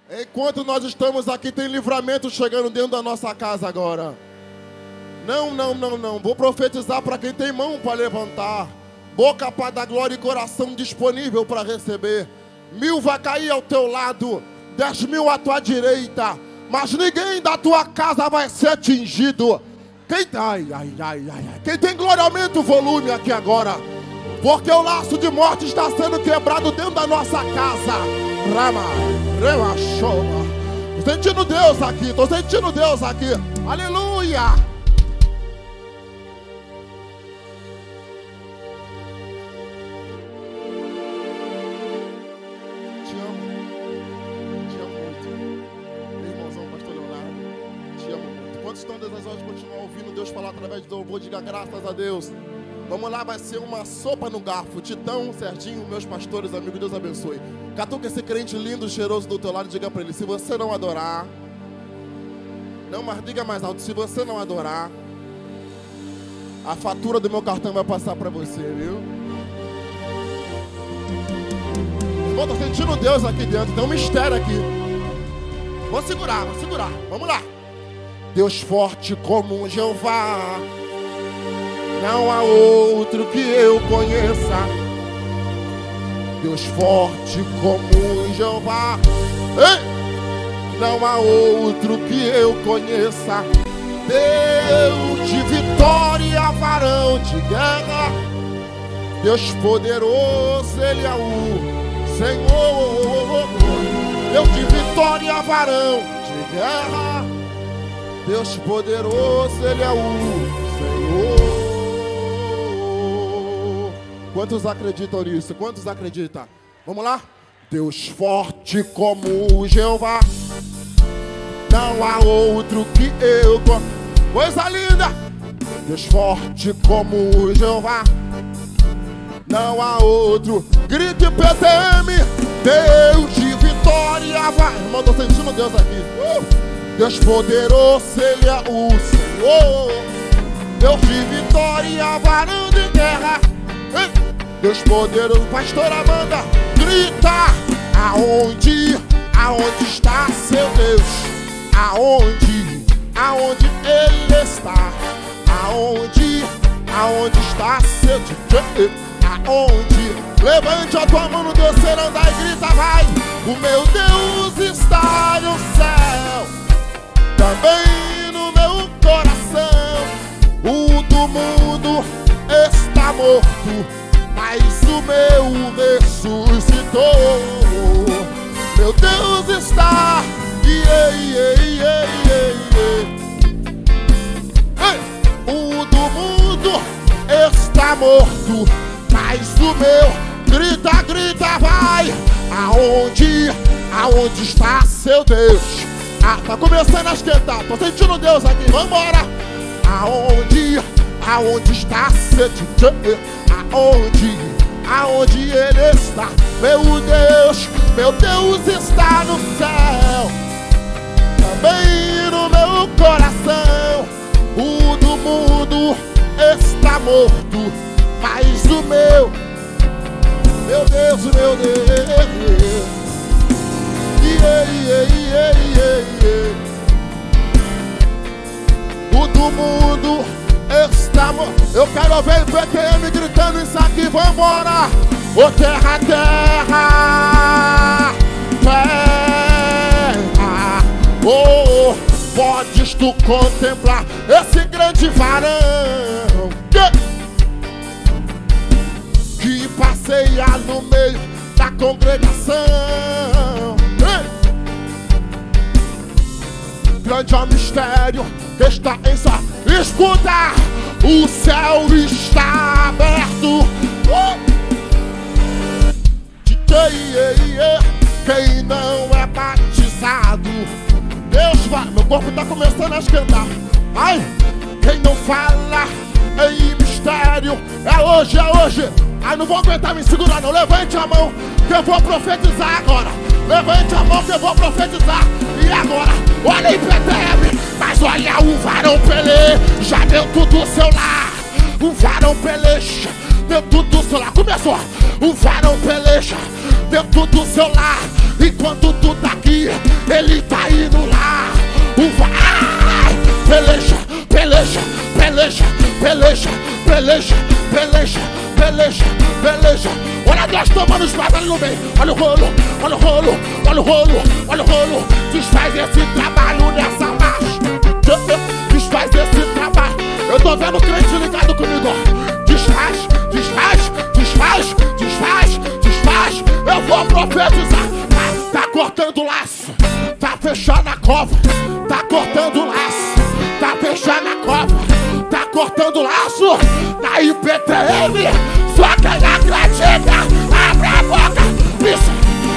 Enquanto nós estamos aqui, tem livramento chegando dentro da nossa casa agora. Não. Vou profetizar para quem tem mão para levantar, boca para dar glória e coração disponível para receber. 1000 vai cair ao teu lado, 10.000 à tua direita, mas ninguém da tua casa vai ser atingido. Quem tem glória, aumenta o volume aqui agora, porque o laço de morte está sendo quebrado dentro da nossa casa. Estou sentindo Deus aqui, estou sentindo Deus aqui. Aleluia! Te amo muito. Meu irmãozão, pastor Leonardo, te amo muito. Quantos estão desejosos de continuar ouvindo Deus falar através do louvor? Diga graças a Deus. Vamos lá, vai ser uma sopa no garfo. Titão, Serginho, meus pastores, amigos, Deus abençoe. Catuca esse crente lindo, cheiroso do teu lado e diga para ele: se você não adorar, não, mas diga mais alto, se você não adorar, a fatura do meu cartão vai passar para você, viu? Irmão, tô sentindo Deus aqui dentro, tem um mistério aqui. Vou segurar, vamos lá. Deus forte como um Jeová, não há outro que eu conheça. Deus forte como um Jeová, ei! Não há outro que eu conheça. Deus de vitória, varão de guerra, Deus poderoso, Ele é o Senhor. Deus de vitória, varão de guerra, Deus poderoso, Ele é o Senhor. Quantos acreditam nisso? Quantos acreditam? Vamos lá? Deus forte como Jeová, não há outro que eu. Coisa linda! Deus forte como Jeová, não há outro. Grite PTM, Deus de vitória, vai. Irmão, tô sentindo Deus aqui. Deus poderoso, Ele é o Senhor. Deus de vitória, varão de guerra, Deus poderoso. Pastor Amanda, grita: aonde está seu Deus? Aonde Ele está? Aonde está seu Deus? Aonde? Levante a tua mão no Deus seranda e grita, vai. O meu Deus está no céu, também no meu coração. O do mundo está morto, mas o meu ressuscitou. Meu Deus está, o do mundo está morto, mas o meu. Grita, vai. Aonde está seu Deus? Tá começando a esquentar, tô sentindo Deus aqui, vambora. Aonde está seu Deus? Aonde Ele está? Meu Deus está no céu, também no meu coração. O do mundo está morto, mas o meu Deus, o do mundo está morto. Eu quero ver o PTM gritando isso aqui, vambora. Ô terra, oh, podes tu contemplar esse grande varão que passeia no meio da congregação. Grande é o mistério que está em sua. Escuta, o céu está aberto. Quem não é batizado, Deus vai. Meu corpo está começando a esquentar. Ai, quem não fala em mistério, é hoje. Ai, não vou aguentar me segurar não. Levante a mão que eu vou profetizar agora. Levante a mão que eu vou profetizar. E agora, olha aí, PTM. Mas olha, o varão Pelé já deu tudo do seu lar. O varão Pelé deu tudo do seu lar. Começou. O varão Pelé deu tudo do seu lar. Enquanto tu tá aqui, Peleja, peleja, peleja, peleja. Olha Deus tomando espaço ali no meio. Olha o rolo, olha o rolo, olha o rolo, olha o rolo. Desfaz esse trabalho nessa marcha. Desfaz esse trabalho. Eu tô vendo o crente ligado comigo. Desfaz, desfaz, desfaz, desfaz, desfaz. Eu vou profetizar. Tá cortando o laço, tá fechando a cova. Tá cortando o laço, tá fechando a cova. Tá cortando o laço. Na IPTM, só quem acredita, abre a boca. Pisa,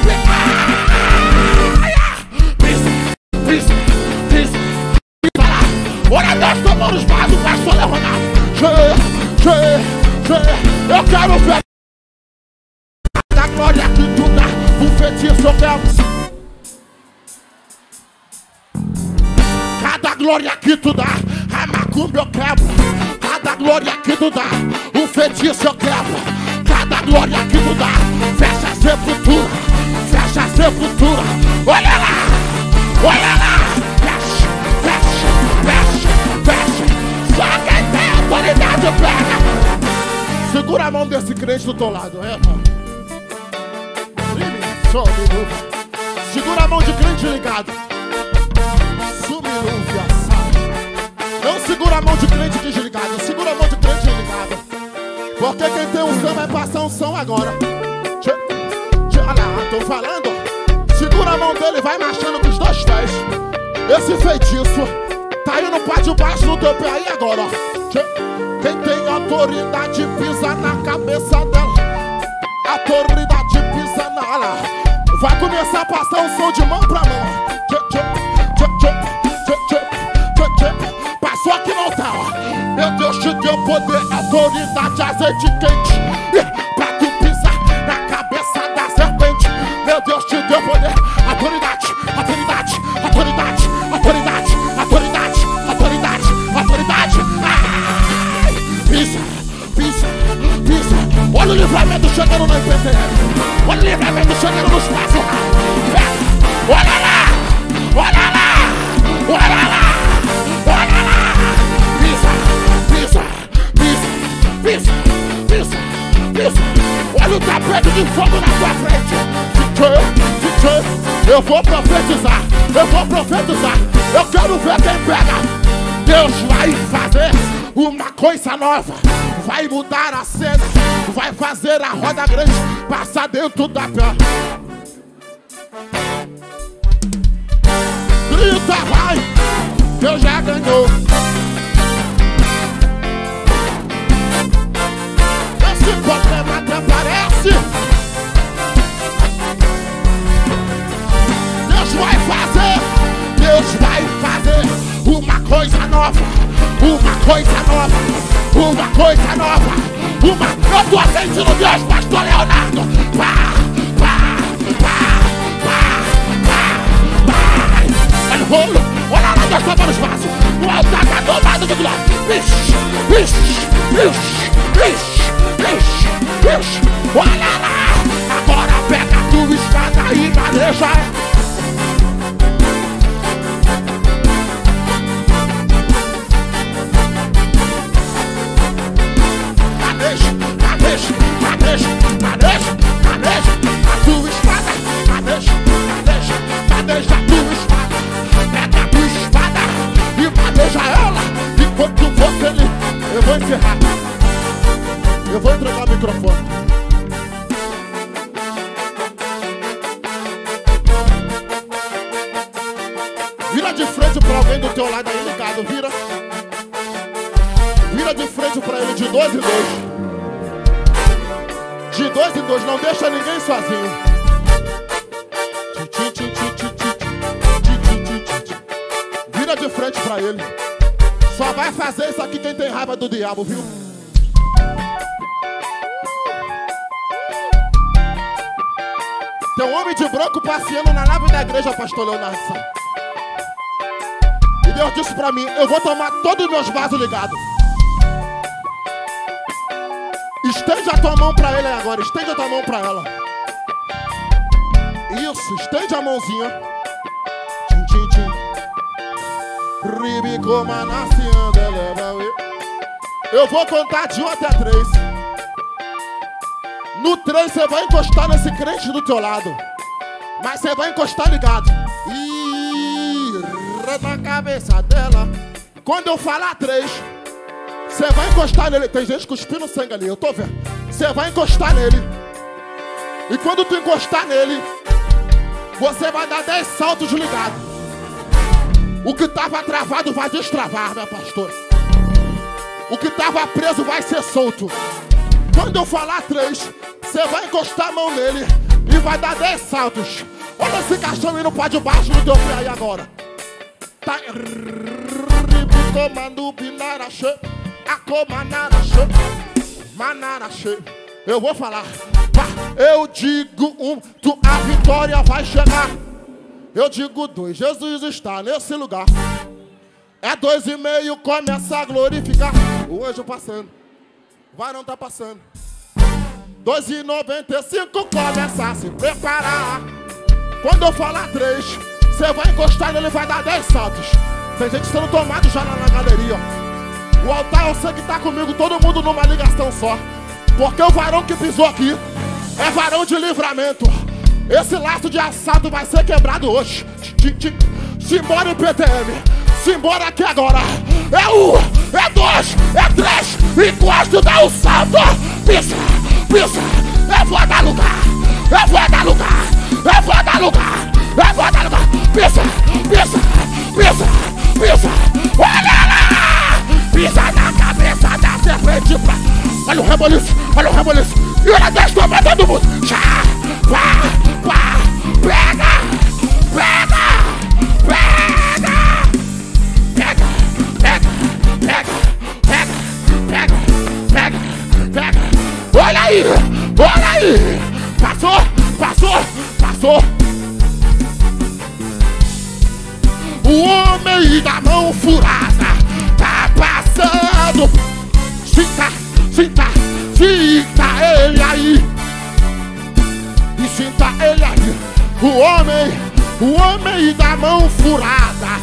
pisa, pisa, pisa, pisa lá. Olha Deus tomando os vasos, pastor Leonardo. Eu quero ver da glória que tu dá. O feitiço eu quero. Cada glória que tu dá, a macumba eu quebro. Cada glória que tu dá, o feitiço eu quebro. Cada glória que tu dá, fecha a sepultura, fecha a sepultura. Olha lá, olha lá. Fecha, fecha, fecha, fecha. Só quem tem autoridade pega. Segura a mão desse crente do teu lado, segura a mão de crente ligado. Não segura a mão de crente desligado. Segura a mão de crente ligado. Porque quem tem unção vai passar unção agora. Olha lá, tô falando. Segura a mão dele e vai marchando com os dois pés. Esse feitiço tá indo pra debaixo do teu pé aí agora, ó. Quem tem autoridade pisa na cabeça dela. Autoridade pisa nela. Vai começar a passar unção de mão pra mão. Passou aqui no altar, ó. Meu Deus te deu poder, autoridade, azeite quente, pra tu pisar na cabeça da serpente. Meu Deus te deu poder, autoridade, autoridade, autoridade, autoridade, autoridade, autoridade, autoridade. Ai! Pisa, pisa, pisa. Olha o livramento chegando no IPTM. Olha o livramento chegando no espaço. Olha lá, olha lá, olha lá. Pisa, pisa, pisa. Olha o tapete de fogo na tua frente. Eu vou profetizar. Eu vou profetizar. Eu quero ver quem pega. Deus vai fazer uma coisa nova. Vai mudar a cena. Vai fazer a roda grande passar dentro da pé. Grita, vai. Deus já ganhou. Esse problema até parece. Deus vai fazer. Deus vai fazer uma coisa nova. Uma coisa nova. Uma coisa nova. Eu tô sentindo Deus, pastor Leonardo. Olha o rolo. Olha lá, Deus tá no espaço. O altar tá tomado de glória. Vixe, vixe, vixe, vixe, vixe, vixe. Olha lá. Agora pega a tua espada e maneja. Maneja, maneja, maneja, maneja, maneja a tua espada. Maneja, maneja, maneja a tua espada. Pega a tua espada e maneja ela. Enquanto você ali, eu vou encerrar. Eu vou entregar o microfone. Vira de frente para alguém do teu lado aí ligado, vira. Vira de frente para ele de 2 em 2. De 2 em 2, não deixa ninguém sozinho. Vira de frente para ele. Só vai fazer isso aqui quem tem raiva do diabo, viu? Tem um homem de branco passeando na nave da igreja, pastor Leonardo. E Deus disse pra mim, eu vou tomar todos os meus vasos ligados. Estende a tua mão pra ele agora, estende a tua mão pra ela. Isso, estende a mãozinha. Tchim, tchim, tchim. Ribico manaciando, leva. Eu vou contar de 1 até 3. No 3 você vai encostar nesse crente do teu lado. Mas você vai encostar ligado. Na cabeça dela. Quando eu falar 3, você vai encostar nele. Tem gente cuspindo sangue ali, eu tô vendo. Você vai encostar nele. E quando tu encostar nele, você vai dar 10 saltos ligados. O que estava travado vai destravar, minha pastora. O que estava preso vai ser solto. Quando eu falar 3, você vai encostar a mão nele e vai dar 10 saltos. Olha esse caixão indo para debaixo do teu pé aí agora. Tá. Eu vou falar. Eu digo 1, a vitória vai chegar. Eu digo 2, Jesus está nesse lugar. É 2,5, começa a glorificar. O anjo passando, o varão tá passando. 2,95, começa a se preparar. Quando eu falar 3, você vai encostar nele e vai dar 10 saltos. Tem gente sendo tomado já na galeria, ó. O altar eu sei que tá comigo, todo mundo numa ligação só. Porque o varão que pisou aqui é varão de livramento. Esse laço de assalto vai ser quebrado hoje. Simbora em PTM. Simbora aqui agora. É 1, é 2, é 3. Encosta, dá um salto. Pisa, pisa. Eu vou dar lugar. Eu vou dar lugar. Eu vou dar lugar. Eu vou dar lugar. Pisa, pisa, pisa, pisa. Olha lá. Pisa na cabeça da serpente. Olha o reboliço, olha o reboliço. E olha Deus, toma todo mundo. Já, pá, pá. Pega, pega, pega. Pega, pega, pega, pega, pega, pega, pega. Olha aí, olha aí. Passou, passou, passou. O homem da mão furada tá passando. Sinta, sinta, sinta ele aí. E sinta ele aí. O homem da mão furada.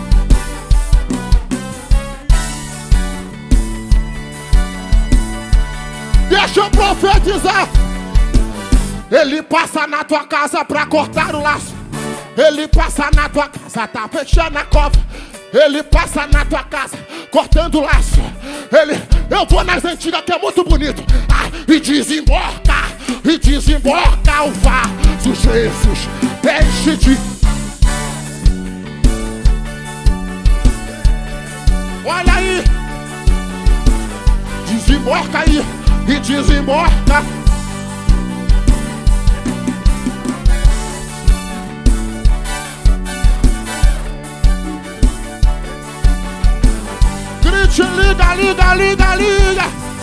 Deixa eu profetizar. Ele passa na tua casa pra cortar o laço. Ele passa na tua casa, tá fechando a cova. Ele passa na tua casa, cortando o laço. Eu vou nas antigas que é muito bonito. E desemboca o vaso. Jesus, enche de... Olha aí. Desemboca aí. E desemboca. Grite, liga, liga, liga, liga.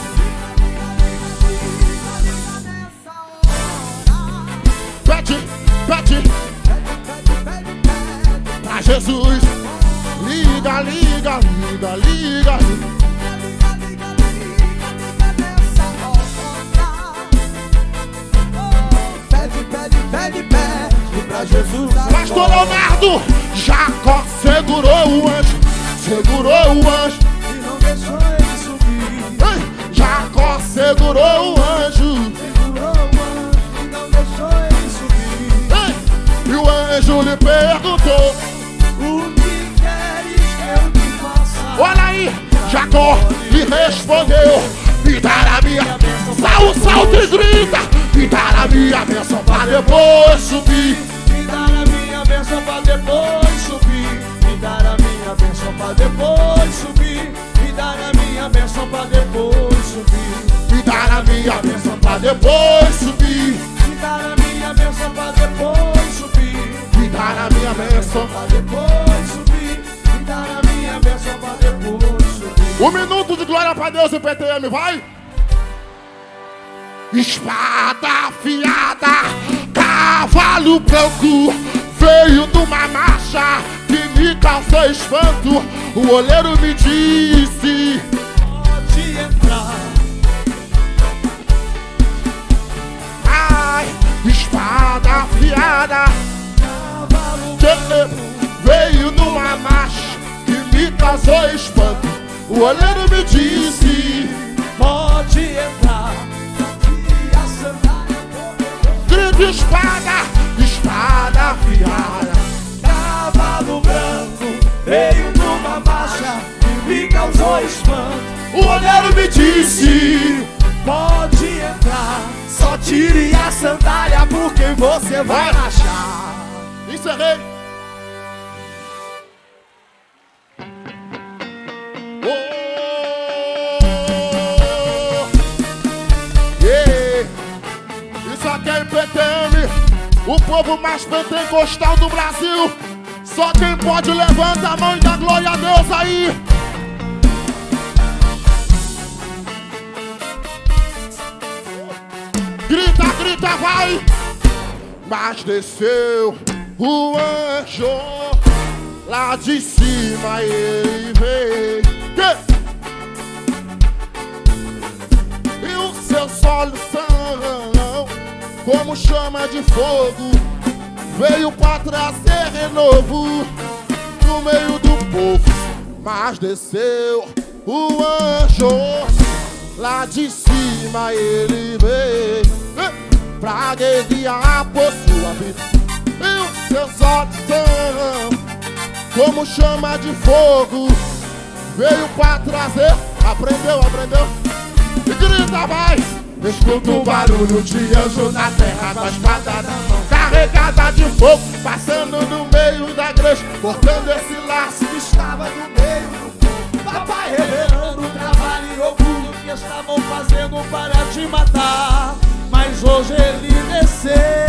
Pede, pede pra Jesus. Liga, liga, liga, liga. Jesus. Pastor Leonardo, Jacó segurou o anjo, segurou o anjo E não deixou ele subir. Ei, Jacó segurou o anjo, Segurou o anjo e não deixou ele subir. ei, e o anjo lhe perguntou: O que queres que eu te faça? olha aí, Jacó lhe respondeu: me dar a minha bênção. Salta e grita: me dar a minha bênção pra depois subir. Me dar a minha bênção pra depois subir. Me dar a minha bênção pra depois subir. Me dar a minha bênção pra depois subir. Me dar a minha bênção pra depois subir. Me dar a minha bênção pra depois subir. Me dar a minha bênção Pra depois subir. Me dar a minha bênção pra depois subir. 1 minuto de glória pra Deus em PTM, vai! Espada afiada, cavalo branco, veio numa marcha que me causou espanto. O olheiro me disse: Pode entrar. ai, espada afiada, Cavalo que veio numa marcha que me causou espanto. O O olheiro me disse: pode entrar. E a sandália grito espada, espada afiada. cavalo branco veio numa marcha e me causou espanto. O olheiro me disse: pode entrar, só tire a sandália porque você vai achar. Encerrei. Isso aqui é IPTM, o povo mais pentecostal do Brasil. Só quem pode levanta a mão e dá glória a Deus aí. Grita, grita, vai. Mas desceu o anjo lá de cima, ele veio. E os seus olhos são como chama de fogo. Veio pra trazer renovo no meio do povo. Mas desceu o anjo lá de cima, ele veio pra guerrear por sua vida. E os seus olhos são como chama de fogo. Veio pra trazer. Aprendeu, aprendeu. E grita, vai. Escuta o barulho de anjo na terra com a espada na mão, carregada de fogo, passando no meio da igreja, cortando esse laço que estava no meio do povo. Papai revelando o trabalho oculto que estavam fazendo para te matar, mas hoje ele desceu.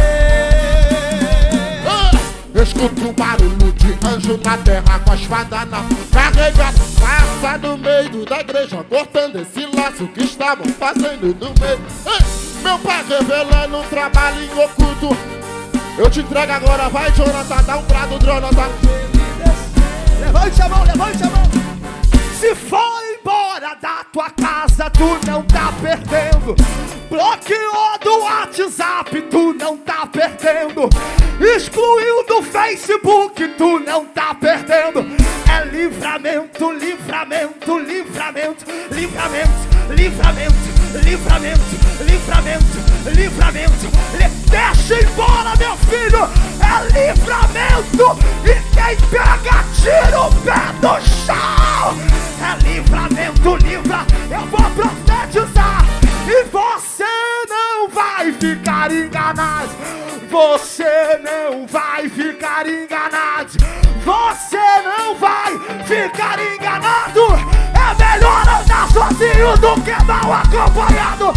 Escuta o barulho de anjo na terra com a espada na mão, carregada, passa no meio da igreja, cortando esse laço que estavam fazendo no meio. Meu pai revelando um trabalho em oculto. Eu te entrego agora, vai, Jonathan, dá um brado, Jonathan. Levante a mão, levante a mão. Se for embora da tua casa, tu não tá perdendo. Bloqueou do WhatsApp, tu não tá perdendo. Excluiu do Facebook, tu não tá perdendo. É livramento, livramento, livramento, livramento, livramento, livramento, livramento, livramento. Deixa embora, meu filho. É livramento. E quem pega, tira o pé do chão. É livramento, livra. Eu vou profetizar e você não vai ficar enganado. Você não vai ficar enganado. Você não vai ficar enganado. É melhor andar sozinho do que mal acompanhado.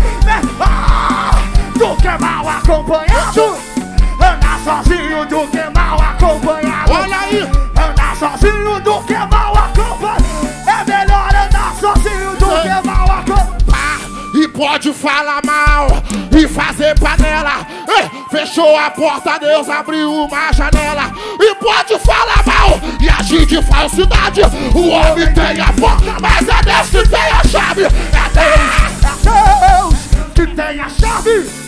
Do que mal acompanhado. Andar sozinho do que mal acompanhado. Olha aí. Andar sozinho do que mal acompanhado. É melhor andar sozinho do que mal acompanhado. E pode falar mal e fazer panela. Fechou a porta, Deus abriu uma janela. E pode falar mal e agir de falsidade. O homem tem a porta, mas é Deus que tem a chave. É Deus, é Deus que tem a chave.